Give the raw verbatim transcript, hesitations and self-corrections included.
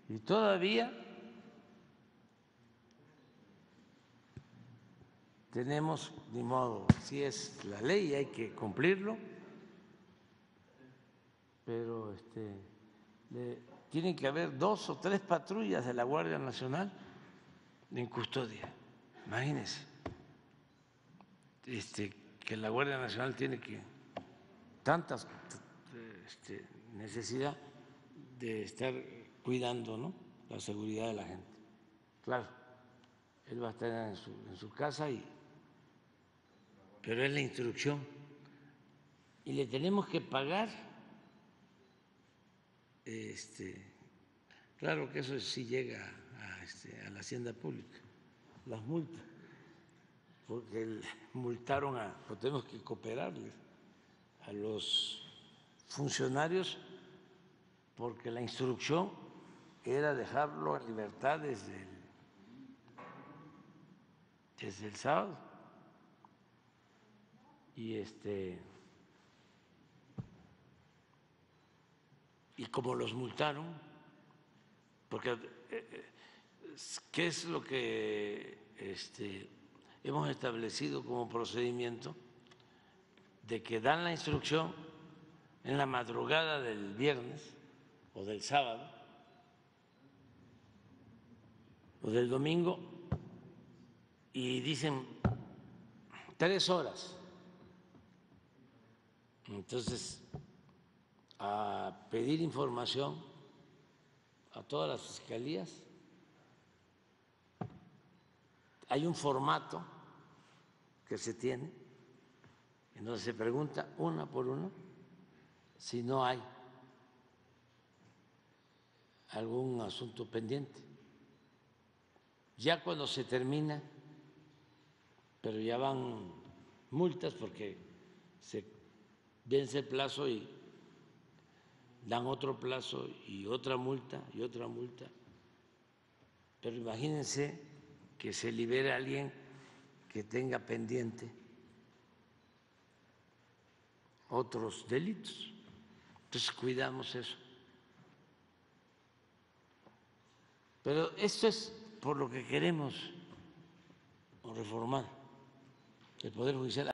Y todavía tenemos, ni modo, si es la ley hay que cumplirlo, pero este, le, tienen que haber dos o tres patrullas de la Guardia Nacional en custodia. Imagínense, este, que la Guardia Nacional tiene que tantas este, necesidad de estar cuidando, ¿no?, la seguridad de la gente. Claro, él va a estar en su, en su casa, y, pero es la instrucción. Y le tenemos que pagar, este, claro que eso sí llega a, este, a la hacienda pública, las multas, porque el, multaron a, pues tenemos que cooperarles a los funcionarios, porque la instrucción era dejarlo en libertad desde el, desde el sábado. Y este y como los multaron, porque ¿qué es lo que este, hemos establecido como procedimiento? De que dan la instrucción en la madrugada del viernes o del sábado o del domingo y dicen tres horas. Entonces, a pedir información a todas las fiscalías. Hay un formato que se tiene en donde se pregunta una por una si no hay algún asunto pendiente. Ya cuando se termina, pero ya van multas porque se vence el plazo y dan otro plazo y otra multa y otra multa. Pero imagínense que se libere a alguien que tenga pendiente otros delitos. Entonces cuidamos eso. Pero esto es por lo que queremos reformar el Poder Judicial.